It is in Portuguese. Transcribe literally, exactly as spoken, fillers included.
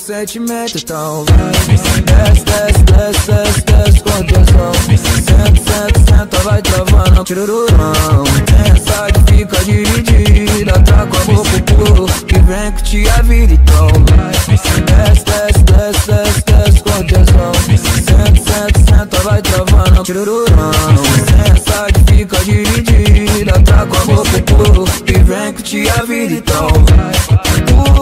sentimento, então vai. Desce, desce, desce, desce, desce com tesão. Senta, senta, senta, vai travando, tirururão. Essa que fica dividida, tá com a boca pro que vem que te a vida, então vai. Desce, desce, desce, desce, desce com tesão. Senta, senta, senta, vai travando, tirururão. Essa que fica dividida, tá com a boca pro que vem que te a vida, então vai.